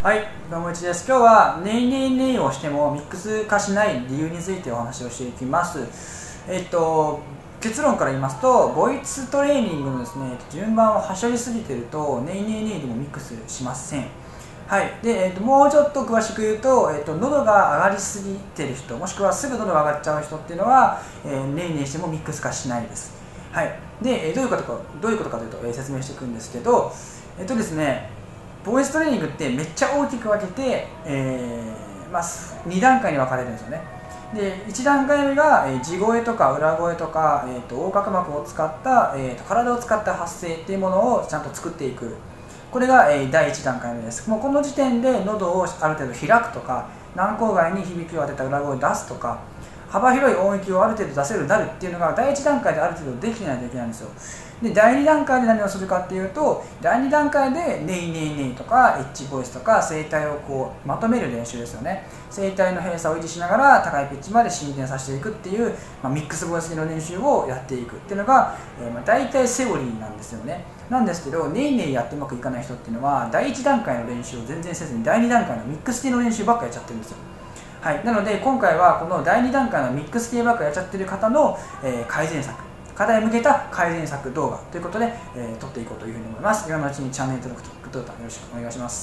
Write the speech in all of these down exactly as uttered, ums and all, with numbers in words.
はい、どうもいちです。今日はネイネイネイをしてもミックス化しない理由についてお話をしていきます。えっと結論から言いますと、ボイストレーニングのですね、順番をはしょりすぎてるとネイネイネイでもミックスしません。はい、で、えっともうちょっと詳しく言うと、えっと喉が上がりすぎてる人、もしくはすぐ喉が上がっちゃう人っていうのは、えー、ネイネイしてもミックス化しないです。はい、で、えどういうことかどういうことかというと、えー、説明していくんですけど、えっとですね。ボイストレーニングってめっちゃ大きく分けて、えーまあ、に段階に分かれるんですよね。でいち段階目が、えー、地声とか裏声とか、えー、と横隔膜を使った、えー、と体を使った発声っていうものをちゃんと作っていく。これが、えー、だいいち段階目です。もうこの時点で喉をある程度開くとか、軟口外に響きを当てた裏声を出すとか、幅広い音域をある程度出せるようになるっていうのがだいいち段階である程度できてないといけないんですよ。でだいに段階で何をするかっていうと、だいに段階でネイネイネイとかエッジボイスとか声帯をこうまとめる練習ですよね。声帯の閉鎖を維持しながら高いピッチまで進展させていくっていう、まあ、ミックスボイスの練習をやっていくっていうのが、えー、まあ大体セオリーなんですよね。なんですけど、ネイネイやってうまくいかない人っていうのはだいいち段階の練習を全然せずにだいに段階のミックス系の練習ばっかやっちゃってるんですよ。はい、なので今回はこのだいに段階のミックス系ばっかやっちゃってる方の、えー、改善策、課題向けた改善策動画ということで、えー、撮っていこうというふうに思います。今のうちにチャンネル登録とグッドボタンよろしくお願いします。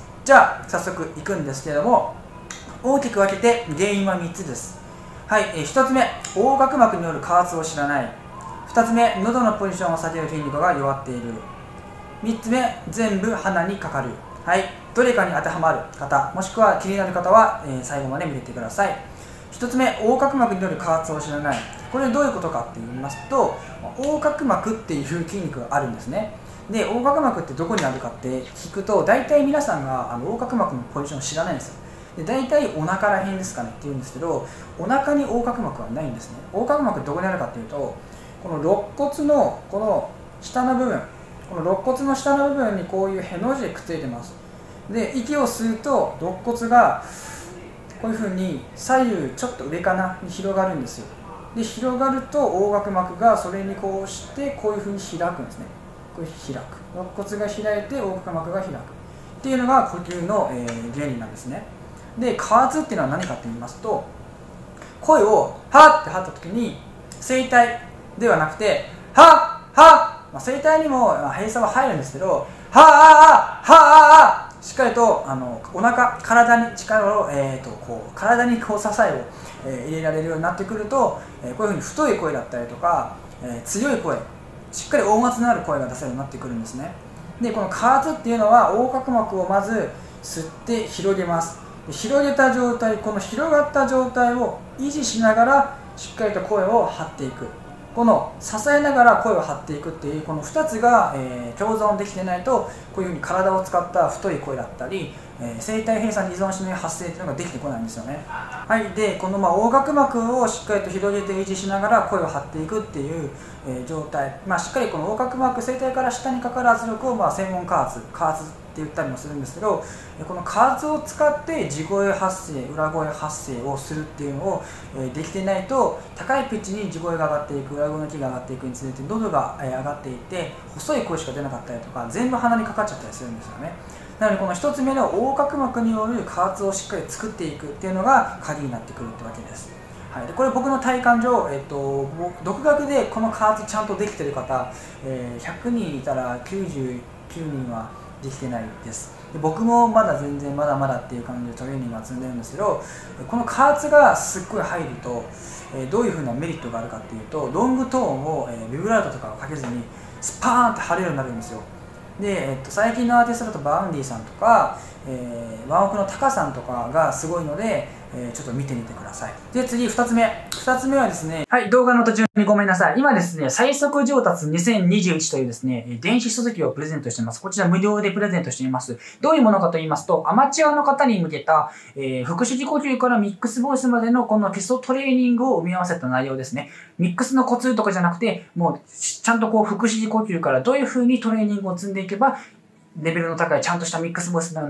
じゃあ早速いくんですけれども、大きく分けて原因はみっつです。はい、えー、ひとつめ、横隔膜による加圧を知らない。ふたつめ、喉のポジションを下げる筋肉が弱っている。みっつめ、全部鼻にかかる。はい、どれかに当てはまる方、もしくは気になる方は、えー、最後まで見ていってください。ひとつめ、横隔膜による加圧を知らない。これどういうことかって言いますと、横隔膜っていう筋肉があるんですね。で、横隔膜ってどこにあるかって聞くと、大体皆さんがあの横隔膜のポジションを知らないんですよ。で、大体お腹ら辺ですかねって言うんですけど、お腹に横隔膜はないんですね。横隔膜ってどこにあるかっていうと、この肋骨のこの下の部分、この肋骨の下の部分にこういうへの字でくっついてます。で、息を吸うと肋骨がこういうふうに左右ちょっと上かなに広がるんですよ。で、広がると横隔膜がそれにこうしてこういうふうに開くんですね。これ開く。肋骨が開いて横隔膜が開くっていうのが呼吸の、えー、原理なんですね。で、加圧っていうのは何かと言いますと、声をはって吐った時に声帯ではなくてはっはっ、まあ、声帯にも閉鎖は入るんですけど、はあはあはあしっかりとあのお腹、体に力を、えー、とこう体にこう支えを、えー、入れられるようになってくると、えー、こういうふうに太い声だったりとか、えー、強い声、しっかり音圧のある声が出せるようになってくるんですね。で、この加圧っていうのは横隔膜をまず吸って広げます。広げた状態、この広がった状態を維持しながらしっかりと声を張っていく。この支えながら声を張っていくっていうこのふたつが、えー、共存できてないと、こういうふうに体を使った太い声だったり、えー、声帯閉鎖に依存しない発声っていうのができてこないんですよね。はい、でこのまあ横隔膜をしっかりと広げて維持しながら声を張っていくっていう、えー、状態、まあ、しっかりこの横隔膜、声帯から下にかかる圧力を、まあ、専門加圧、加圧って言ったりもするんですけど、この加圧を使って地声発声、裏声発声をするっていうのを、えー、できてないと、高いピッチに地声が上がっていく、裏声のキが上がっていくにつれて喉が、えー、上がっていって細い声しか出なかったりとか、全部鼻にかかっちゃったりするんですよね。なのでこのひとつめの横隔膜による加圧をしっかり作っていくっていうのが鍵になってくるってわけです。はい、でこれ僕の体感上、えっと、独学でこの加圧ちゃんとできてる方、えー、ひゃくにんいたらきゅうじゅうきゅうにんはできてないです。で僕もまだ全然まだまだっていう感じでトレーニングは積んでるんですけど、この加圧がすっごい入ると、えー、どういうふうなメリットがあるかっていうと、ロングトーンを、えー、ビブラートとかをかけずにスパーンって張れるようになるんですよ。で、えっと、最近のアーティストだとバウンディさんとか、えー、ワンオクのタカさんとかがすごいので、えー、ちょっと見てみてください。で、次ふたつめ。ふたつめはですね、はい、動画の途中にごめんなさい。今ですね、最速上達にせんにじゅういちというですね、電子書籍をプレゼントしています。こちら無料でプレゼントしています。どういうものかと言いますと、アマチュアの方に向けた、えー、腹式呼吸からミックスボイスまでのこの基礎トレーニングを組み合わせた内容ですね。ミックスのコツとかじゃなくて、もうちゃんとこう腹式呼吸からどういう風にトレーニングを積んでいけば、レベルの高いちゃんとしたミックスボイスになるのか、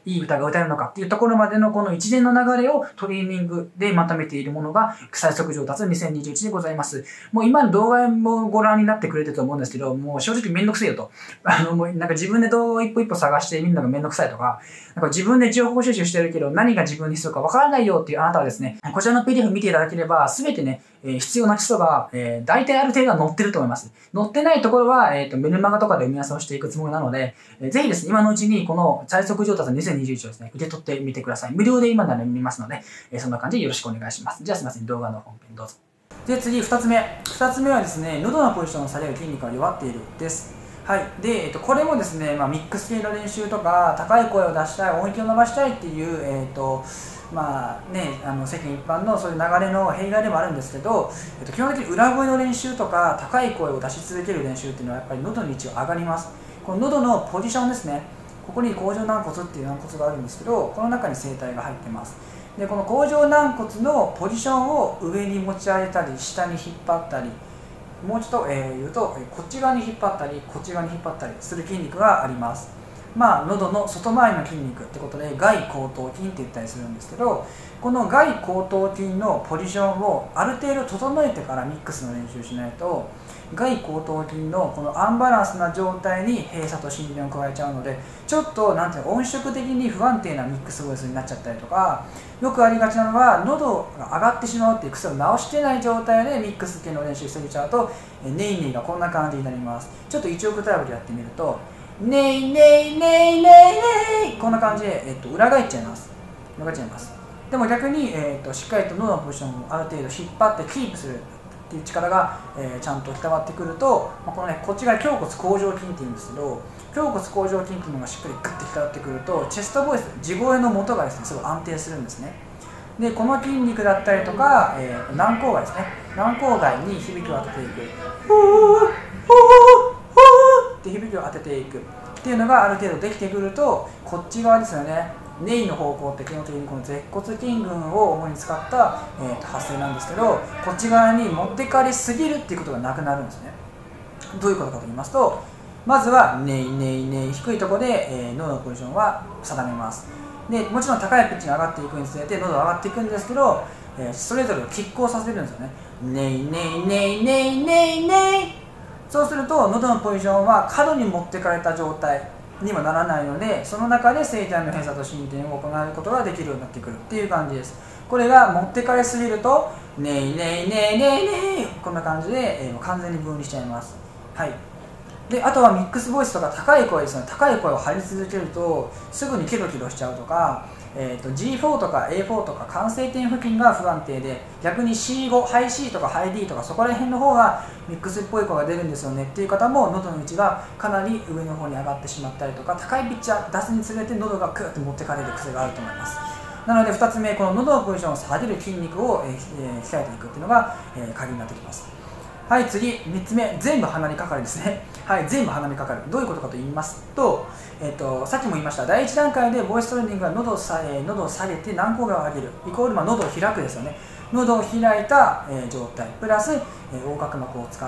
いい歌が歌えるのかっていうところまでのこの一連の流れをトレーニングでまとめているものが最速上達にせんにじゅういちでございます。もう今の動画もご覧になってくれてると思うんですけど、もう正直めんどくせえよと。あの、もうなんか自分で動画を一歩一歩探してみるのがめんどくさいとか、なんか自分で情報収集してるけど何が自分に必要かわからないよっていうあなたはですね、こちらの ピーディーエフ 見ていただければ、すべてね、えー、必要な基礎が、えー、大体ある程度は載ってると思います。載ってないところは、えっと、メルマガとかで埋め合わせをしていくつもりなので、えー、ぜひですね、今のうちにこの最速上達にせんにじゅういちをですね、受け取ってみてください。無料で今なら見ますので、えー、そんな感じでよろしくお願いします。じゃあすみません、動画の本編どうぞ。で、次、二つ目。二つ目はですね、喉のポジションを下げる筋肉が弱っているです。はい。で、えっと、これもですね、まあ、ミックス系の練習とか、高い声を出したい、音域を伸ばしたいっていう、えっと、まあね、あの世間一般のそういう流れの弊害でもあるんですけど、えっと、基本的に裏声の練習とか、高い声を出し続ける練習っていうのは、やっぱり喉の位置が上がります。この喉のポジションですね。ここに甲状軟骨っていう軟骨があるんですけど、この中に声帯が入ってます。で、この甲状軟骨のポジションを上に持ち上げたり、下に引っ張ったり、もうちょっと、えー、言うと、こっち側に引っ張ったり、こっち側に引っ張ったりする筋肉があります。まあ、喉の外回りの筋肉ってことで、外後頭筋って言ったりするんですけど、この外後頭筋のポジションをある程度整えてからミックスの練習しないと、外後頭筋のこのアンバランスな状態に閉鎖と振電を加えちゃうので、ちょっとなんていうの、音色的に不安定なミックスボイスになっちゃったりとか、よくありがちなのは喉が上がってしまうっていう癖を直してない状態でミックス系の練習しすぎちゃうと、ネイネイがこんな感じになります。ちょっといちオクターブでやってみると、ネイネイネイネイネイ、こんな感じで、えっと、裏返っちゃいます。裏返っちゃいます。でも逆に、えっと、しっかりと喉のポジションをある程度引っ張ってキープするっていう力が、えー、ちゃんと伝わってくると、まあ、このね、こっち側胸骨甲状筋っていうんですけど、胸骨甲状筋っていうのがしっかりグッて伝わってくると、チェストボイス、地声の元がですね、すごい安定するんですね。で、この筋肉だったりとか、えー、軟口蓋ですね。軟口蓋に響きを当てていく。ふーふーって響きを当てていくっていうのがある程度できてくると、こっち側ですよね。ネイの方向って基本的にこの舌骨筋群を主に使った、えー、と発声なんですけど、こっち側に持ってかれすぎるっていうことがなくなるんですね。どういうことかと言いますと、まずはネイネイネイ、低いところで、えー、喉のポジションは定めます。でもちろん高いピッチに上がっていくにつれて喉が上がっていくんですけど、えー、それぞれを拮抗させるんですよね。ネイネイネイネイネイネイ。そうすると喉のポジションは角に持ってかれた状態にもならないので、その中で声帯の閉鎖と伸展を行うことができるようになってくるっていう感じです。これが持ってかれすぎるとネイネイネイネイネイ、こんな感じで、えー、完全に分離しちゃいます。はい。で、あとはミックスボイスとか高い声ですね。高い声を張り続けるとすぐにキロキロしちゃうとか、えー、と ジーフォー とか エーフォー とか完成点付近が不安定で、逆に シーファイブ、ハイ C とかハイ D とかそこら辺の方がミックスっぽい声が出るんですよねっていう方も、喉の位置がかなり上の方に上がってしまったりとか、高いピッチャー出すにつれて喉がクーッと持ってかれる癖があると思います。なのでふたつめ、この喉のポジションを下げる筋肉を、えー、鍛えていくっていうのが、えー、鍵になってきます。はい、次、みっつめ、全部鼻にかかるですね。はい、全部鼻にかかる。どういうことかと言いますと、えっと、さっきも言いました、だいいち段階でボイストレーニングは喉をさ、えー、喉を下げて軟口蓋を上げる、イコール、まあ、喉を開くですよね。喉を開いた、えー、状態、プラス、えー、横隔膜を使った、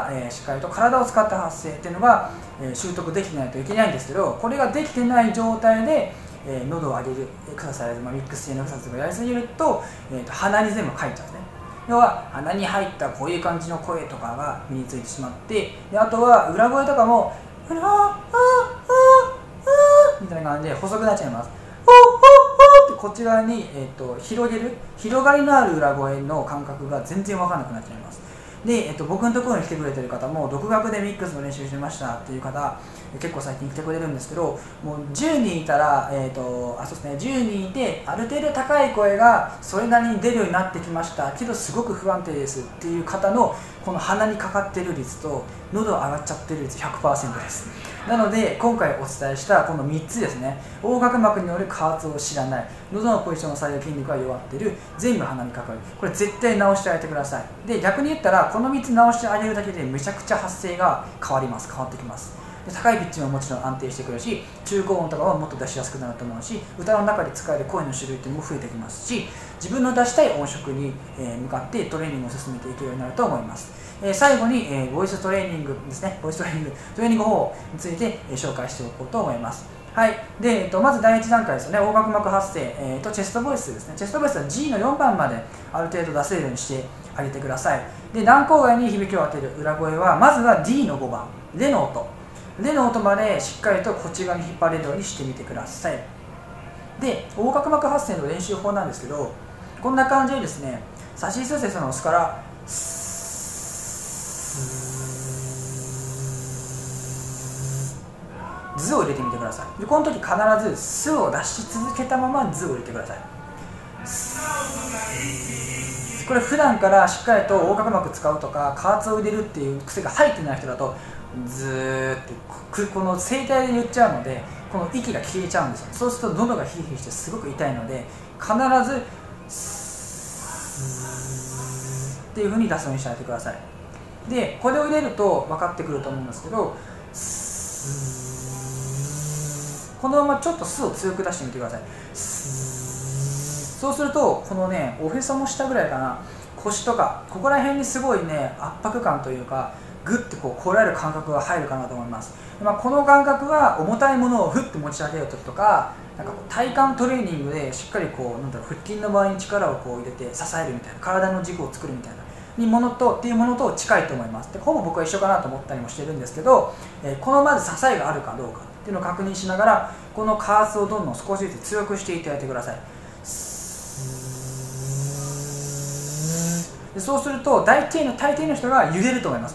えー、しっかりと体を使った発声っていうのが、えー、習得できてないといけないんですけど、これができてない状態で、えー、喉を上げるエクササイズ、まあ、ミックス系のエクササイズをやりすぎると、えー、と鼻に全部入っちゃうんですね。要は鼻に入ったこういう感じの声とかが身についてしまって、であとは裏声とかも「うらあああみたいな感じで細くなっちゃいます。ほほほってこっち側に、えー、と広げる、広がりのある裏声の感覚が全然分からなくなっちゃいます。で、えっと、僕のところに来てくれてる方も独学でミックスの練習してましたっていう方結構最近来てくれるんですけど、もうじゅうにんいたら、えーと、あ、そうですね、じゅうにんいてある程度高い声がそれなりに出るようになってきましたけどすごく不安定ですっていう方のこの鼻にかかってる率と喉上がっちゃってる率 ひゃくパーセント です。なので今回お伝えしたこのみっつですね、横隔膜による加圧を知らない、喉のポジションを下げる筋肉が弱っている、全部鼻にかかる、これ絶対直してあげてください。で逆に言ったらこのみっつ直してあげるだけでめちゃくちゃ発声が変わります、変わってきます。で高いピッチももちろん安定してくるし、中高音とかはもっと出しやすくなると思うし、歌の中で使える声の種類っていうのも増えてきますし、自分の出したい音色に向かってトレーニングを進めていけるようになると思います。えー、最後に、えー、ボイストレーニングですね、ボイストレーニング、トレーニング方法について、えー、紹介しておこうと思います。 はい、で、えっと、まず第一段階ですよね、横隔膜発声、えー、とチェストボイスですね。チェストボイスは ジー のよんばんまである程度出せるようにしてあげてください。で、軟口外に響きを当てる裏声は、まずは ディー のごばん、レの音。レの音までしっかりとこっち側に引っ張れるようにしてみてください。で、横隔膜発声の練習法なんですけど、こんな感じでですね、サシスセスのスから、図を入れてみてください。でこの時必ずスを出し続けたまま図を入れてください。これ普段からしっかりと横隔膜使うとか加圧を入れるっていう癖が入ってない人だとずーってこの声帯で言っちゃうので、この息が消えちゃうんですよ。そうすると喉がヒリヒリしてすごく痛いので、必ずっていう風に出すようにしてあげてください。でこれを入れると分かってくると思うんですけど、このままちょっとスを強く出してみてください。そうするとこのね、おへその下ぐらいかな、腰とかここら辺にすごいね、圧迫感というかグッてこうこらえる感覚が入るかなと思います。まあ、この感覚は重たいものをふって持ち上げるときとか、なんかこう体幹トレーニングでしっかりこうなんだろう、腹筋の場合に力をこう入れて支えるみたいな、体の軸を作るみたいなにものとっていうものと近いと思います。でほぼ僕は一緒かなと思ったりもしてるんですけど、えー、このまず支えがあるかどうかっていうのを確認しながら、この加圧をどんどん少しずつ強くしていただいてください。でそうすると大抵の大抵の人が揺れると思います。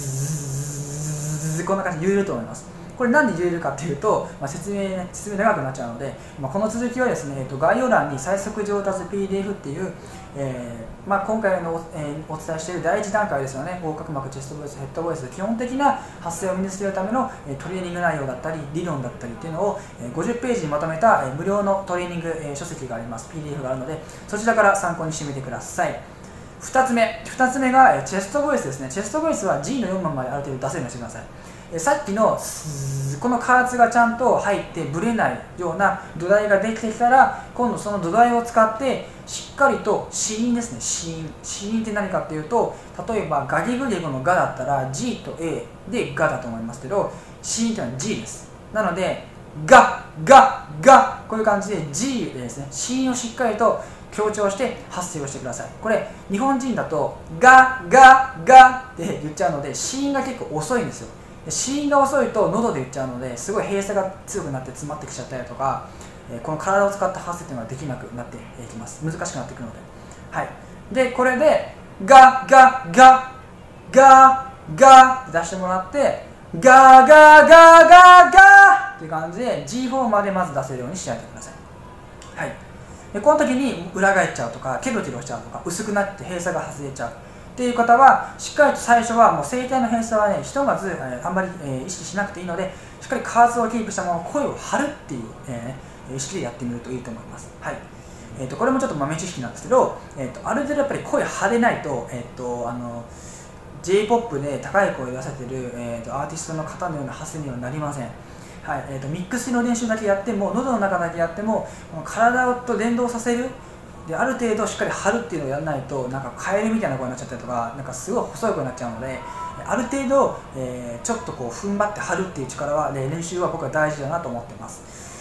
こんな感じで揺れると思います。これなんで揺れるかっていうと、まあ、説明、ね、説明長くなっちゃうので、まあ、この続きはですね、えっと、概要欄に最速上達 ピーディーエフ っていう、えーまあ、今回のお、えー、お伝えしている第一段階ですよね、横隔膜、チェストボイス、ヘッドボイス、基本的な発声を身につけるための、えー、トレーニング内容だったり、理論だったりっていうのを、えー、ごじゅっページにまとめた、えー、無料のトレーニング、えー、書籍があります、ピーディーエフ があるので、そちらから参考にしてみてください。ふたつめ、ふたつめが、えー、チェストボイスですね。チェストボイスは ジー のよんばんまである程度出せるようにしてください。さっきのこの加圧がちゃんと入ってブレないような土台ができてきたら、今度その土台を使ってしっかりと子音ですね。子音子音って何かっていうと、例えばガギグリゴのガだったら ジー と エー でガだと思いますけど、子音っていうのは ジー です。なのでガガガ、こういう感じで ジー でですね、子音をしっかりと強調して発声をしてください。これ日本人だとガガガって言っちゃうので、子音が結構遅いんですよ。子音が遅いと喉で言っちゃうので、すごい閉鎖が強くなって詰まってきちゃったりとか、この体を使った発声というのができなくなっていきます。難しくなってくるので、はい、でこれでガガガガガって出してもらって、ガガガガガっていう感じで ジーフォー までまず出せるようにしてあげてください。はい、でこの時に裏返っちゃうとかケロケロしちゃうとか薄くなって閉鎖が外れちゃうっていう方は、しっかりと最初はもう声帯の閉鎖はね、ひとまず、えー、あんまり、えー、意識しなくていいので、しっかり加圧をキープしたまま声を張るっていう、えー、意識でやってみるといいと思います。はい、えー、とこれもちょっと豆知識なんですけど、えー、とある程度やっぱり声張れないと、えー、とあの ジェイポップ で高い声を出せてる、えー、とアーティストの方のような発声にはなりません。はい、えー、とミックスの練習だけやっても、喉の中だけやっても、体と連動させるで、ある程度しっかり張るっていうのをやらないと、なんかカエルみたいな声になっちゃったりとか、なんかすごい細い声になっちゃうので、ある程度、えー、ちょっとこう踏ん張って張るっていう力は、ね、練習は僕は大事だなと思ってます。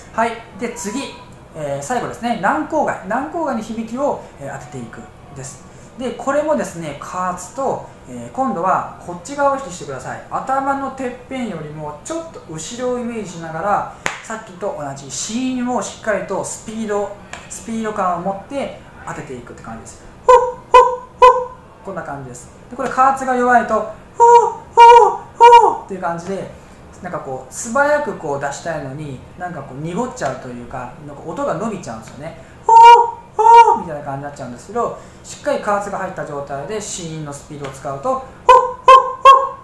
はい、で次、えー、最後ですね、軟口外軟口外に響きを、えー、当てていくです。でこれもですね、加圧と、えー、今度はこっち側を意識してください。頭のてっぺんよりもちょっと後ろをイメージしながら、さっきと同じ子音をしっかりとスピードスピード感を持って当てていくって感じです。ほっほっほっ、こんな感じです。でこれ加圧が弱いとほっほっほっっていう感じで、なんかこう素早くこう出したいのに、なんかこう濁っちゃうというか、なんか音が伸びちゃうんですよね。ほっほっみたいな感じになっちゃうんですけど、しっかり加圧が入った状態で子音のスピードを使うとほっほっほっほっほっ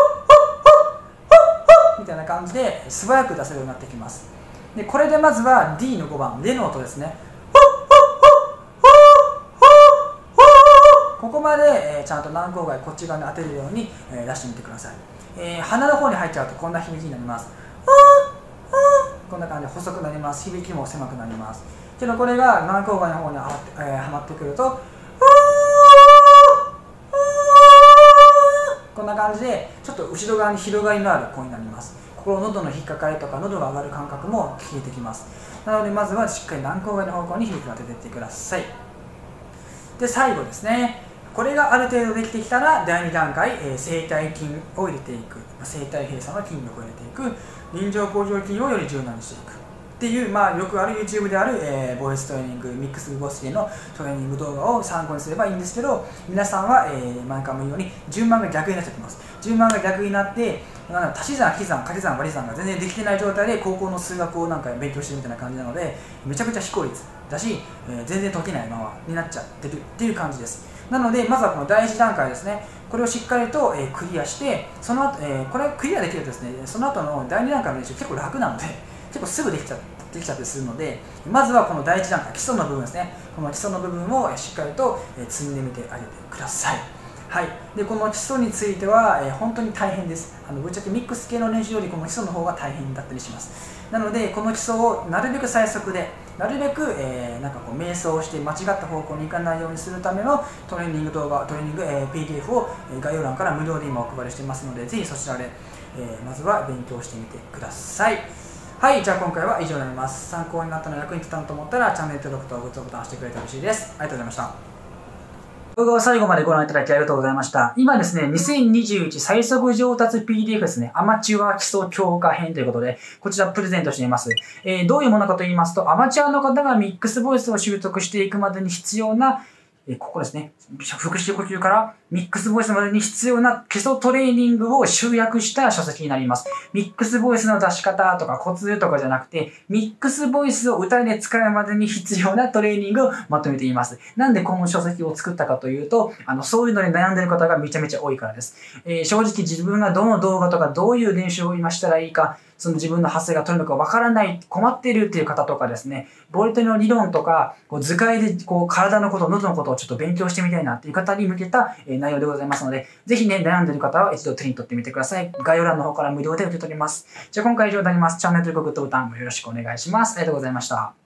ほっみたいな感じで素早く出せるようになってきます。でこれでまずは ディー のごばん、レの音ですね。ここまで、えー、ちゃんと軟口外こっち側に当てるように、えー、出してみてください。えー、鼻の方に入っちゃうとこんな響きになります。こんな感じで細くなります。響きも狭くなります。けどこれが軟口外の方には、えー、はまってくるとこんな感じでちょっと後ろ側に広がりのある声になります。 心喉の引っかかりとか喉が上がる感覚も消えてきます。なのでまずはしっかり軟口外の方向に響きを当てていってください。で最後ですね、これがある程度できてきたらだいに段階、えー、声帯筋を入れていく、声帯閉鎖の筋力を入れていく、臨場向上筋をより柔軟にしていくっていう、まあ、よくある YouTube である、えー、ボイストレーニング、ミックスボイス系のトレーニング動画を参考にすればいいんですけど、皆さんは、えー、毎回も言うように順番が逆になっちゃってます。順番が逆になって、足し算、引き算、掛け算、割り算が全然できてない状態で高校の数学をなんか勉強してるみたいな感じなので、めちゃくちゃ非効率だし、えー、全然解けないままになっちゃってるっていう感じです。なのでまずはこのだいいち段階ですね、これをしっかりと、えー、クリアして、その後、えー、これをクリアできるとですね、その後のだいに段階の練習結構楽なので、結構すぐできちゃできちゃったりするので、まずはこのだいいち段階、基礎の部分ですね、この基礎の部分をしっかりと積んでみてあげてください。はい、でこの基礎については、えー、本当に大変です。あのぶっちゃけミックス系の練習よりこの基礎の方が大変だったりします。なのでこの基礎をなるべく最速で、なるべく、えー、なんかこう瞑想して間違った方向に行かないようにするためのトレーニング動画、トレーニング、えー、ピーディーエフ を概要欄から無料で今お配りしていますので、ぜひそちらで、えー、まずは勉強してみてください。はい、じゃあ今回は以上になります。参考になったの役に立ったと思ったらチャンネル登録とグッドボタンを押してくれて嬉しいです。ありがとうございました。動画を最後までご覧いただきありがとうございました。今ですね、にせんにじゅういち最速上達 ピーディーエフ ですね、アマチュア基礎強化編ということで、こちらプレゼントしています。えー、どういうものかと言いますと、アマチュアの方がミックスボイスを習得していくまでに必要な、えー、ここですね、腹式呼吸からミックスボイスまでに必要な基礎トレーニングを集約した書籍になります。ミックスボイスの出し方とかコツとかじゃなくて、ミックスボイスを歌で使うまでに必要なトレーニングをまとめています。なんでこの書籍を作ったかというと、あの、そういうのに悩んでいる方がめちゃめちゃ多いからです。えー、正直自分がどの動画とかどういう練習を今したらいいか、その自分の発声が取るのかわからない、困っているっていう方とかですね、ボイトレの理論とか、こう図解でこう体のこと、喉のことをちょっと勉強してみたいなっていう方に向けた、えー、内容でございますので、ぜひね、悩んでいる方は一度手に取ってみてください。概要欄の方から無料で受け取ります。じゃあ今回以上になります。チャンネル登録、グッドボタンもよろしくお願いします。ありがとうございました。